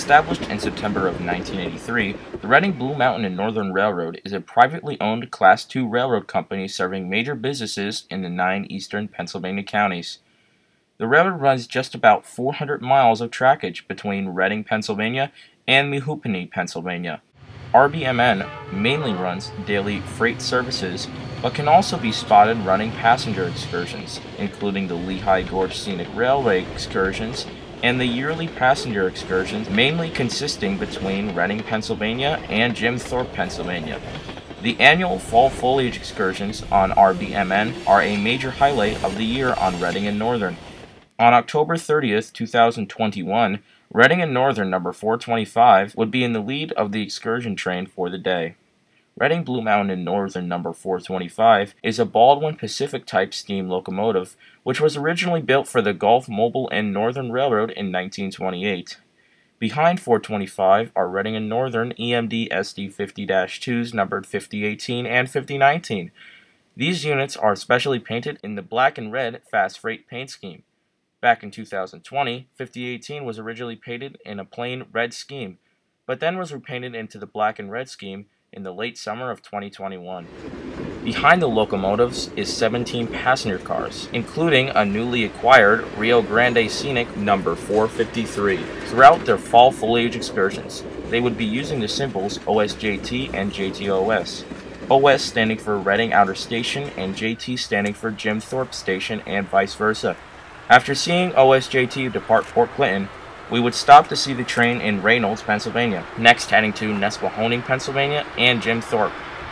Established in September of 1983, the Reading Blue Mountain and Northern Railroad is a privately owned Class II railroad company serving major businesses in the 9 eastern Pennsylvania counties. The railroad runs just about 400 miles of trackage between Reading, Pennsylvania and Mehoopany, Pennsylvania. RBMN mainly runs daily freight services, but can also be spotted running passenger excursions, including the Lehigh Gorge Scenic Railway excursions and the yearly passenger excursions, mainly consisting between Reading, Pennsylvania and Jim Thorpe, Pennsylvania. The annual fall foliage excursions on RBMN are a major highlight of the year on Reading and Northern. On October 30th, 2021, Reading and Northern number 425 would be in the lead of the excursion train for the day. Reading Blue Mountain and Northern number 425 is a Baldwin Pacific type steam locomotive, which was originally built for the Gulf Mobile and Northern Railroad in 1928. Behind 425 are Reading and Northern EMD SD 50-2s numbered 5018 and 5019. These units are specially painted in the black and red fast freight paint scheme. Back in 2020, 5018 was originally painted in a plain red scheme, but then was repainted into the black and red scheme in the late summer of 2021. Behind the locomotives is 17 passenger cars, including a newly acquired Rio Grande Scenic number 453. Throughout their fall foliage excursions, they would be using the symbols OSJT and JTOS. OS standing for Reading Outer Station and JT standing for Jim Thorpe Station and vice versa. After seeing OSJT depart Port Clinton, we would stop to see the train in Reynolds, Pennsylvania, next heading to Nesquehoning, Pennsylvania, and Jim Thorpe.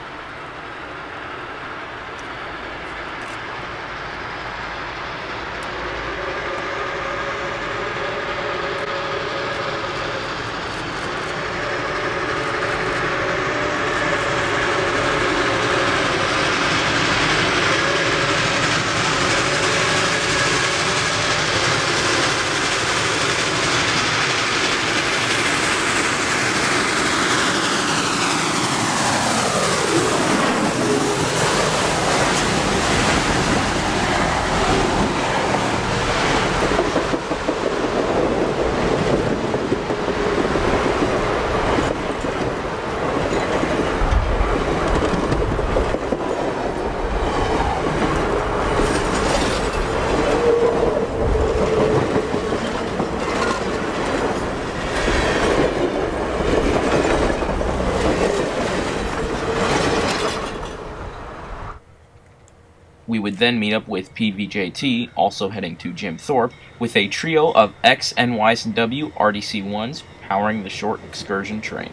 We would then meet up with PVJT, also heading to Jim Thorpe, with a trio of X, NYs, and W RDC-1s powering the short excursion train.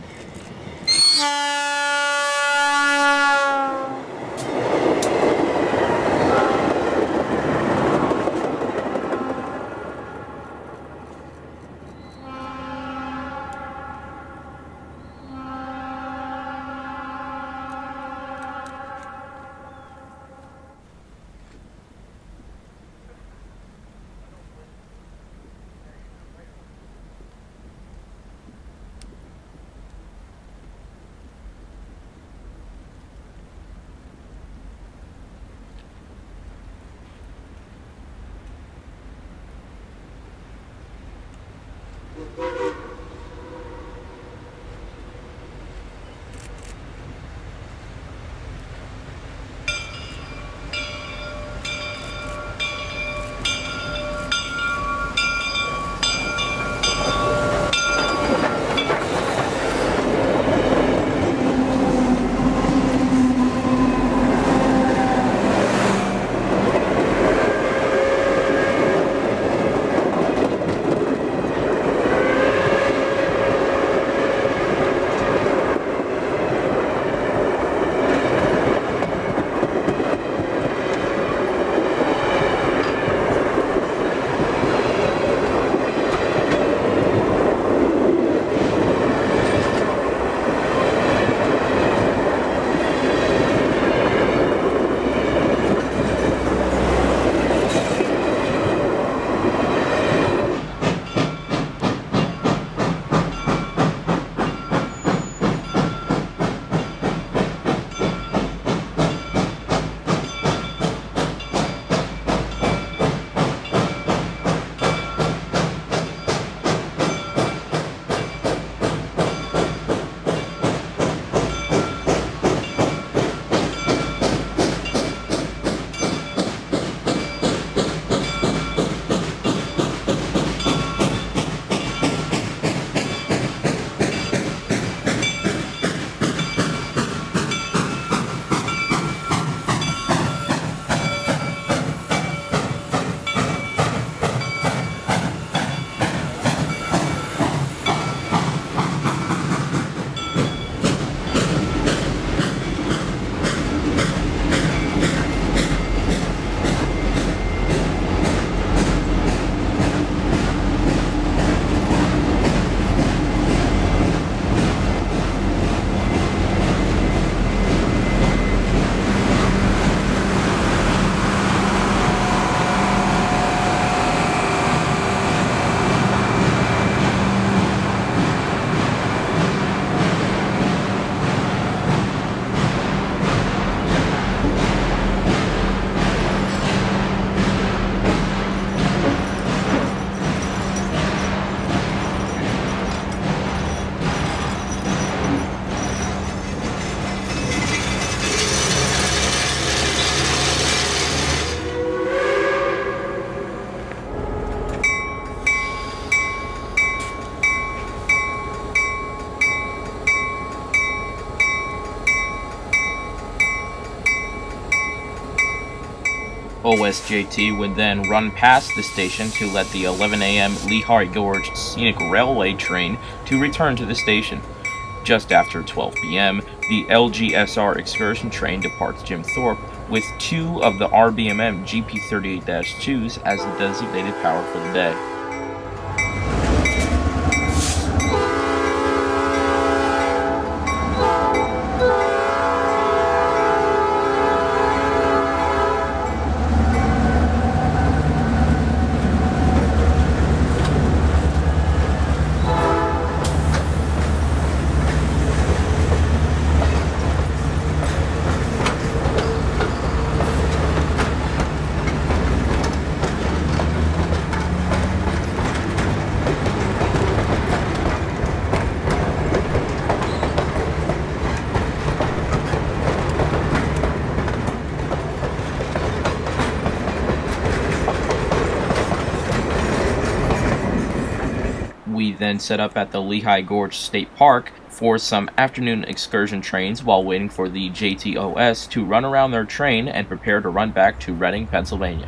OSJT would then run past the station to let the 11 a.m. Lehigh Gorge Scenic Railway train to return to the station. Just after 12 p.m., the LGSR excursion train departs Jim Thorpe with 2 of the RBMN GP38-2s as the designated power for the day. We then set up at the Lehigh Gorge State Park for some afternoon excursion trains while waiting for the JTOS to run around their train and prepare to run back to Reading, Pennsylvania.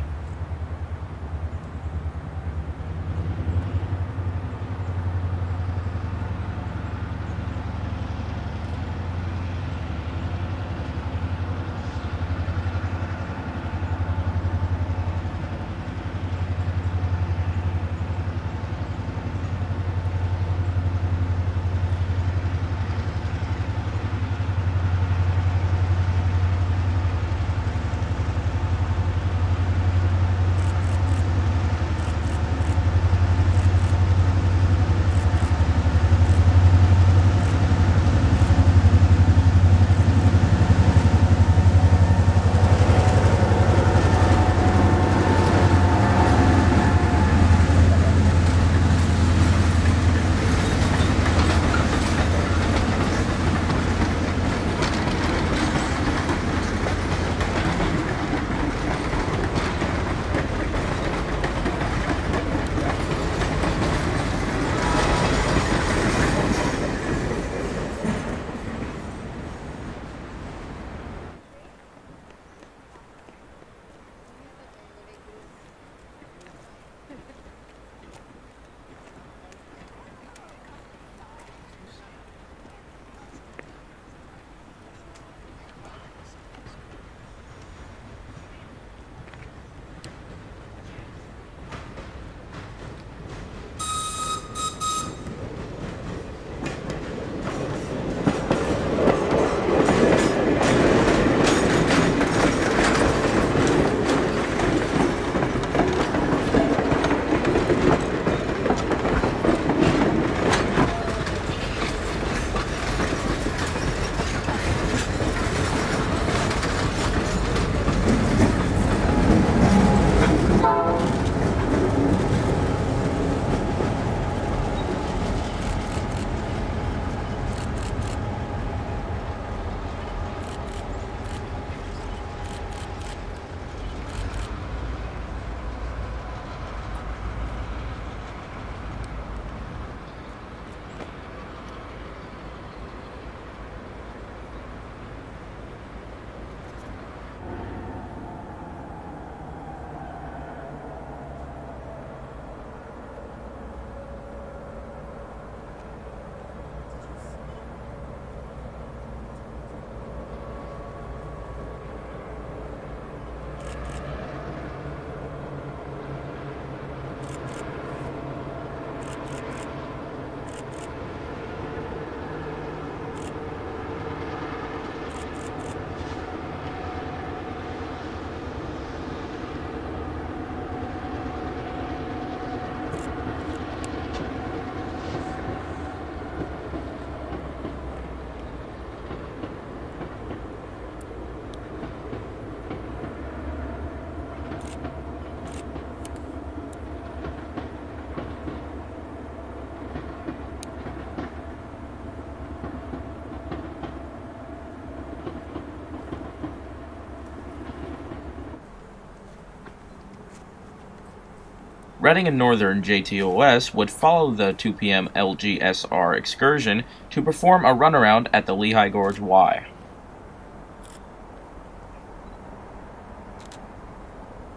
Reading and Northern JTOS would follow the 2 p.m. LGSR excursion to perform a runaround at the Lehigh Gorge Wye.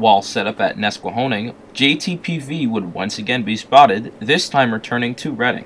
While set up at Nesquehoning, JTPV would once again be spotted, this time returning to Reading.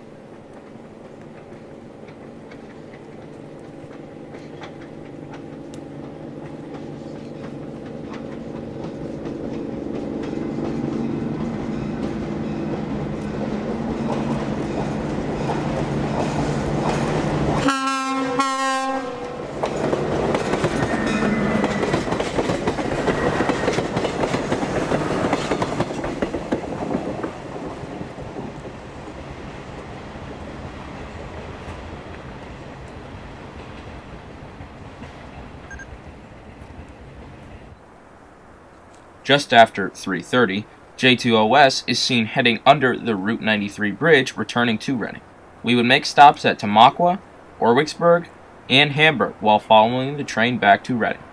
Just after 3:30, JTOS is seen heading under the Route 93 bridge returning to Reading. We would make stops at Tamaqua, Orwigsburg, and Hamburg while following the train back to Reading.